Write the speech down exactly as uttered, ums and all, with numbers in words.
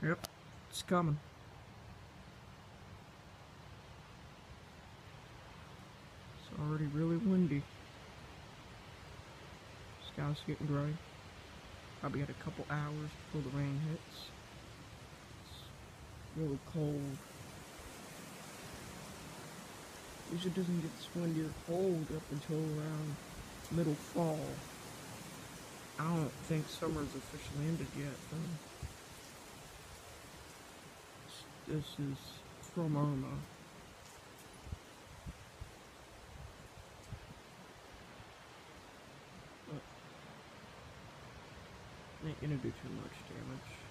Yep, it's coming. It's already really windy. Sky's getting gray. Probably got a couple hours before the rain hits. It's really cold. Usually doesn't get this windy or cold up until around middle fall. I don't think summer's officially ended yet, though. This is from Irma. But ain't gonna do too much damage.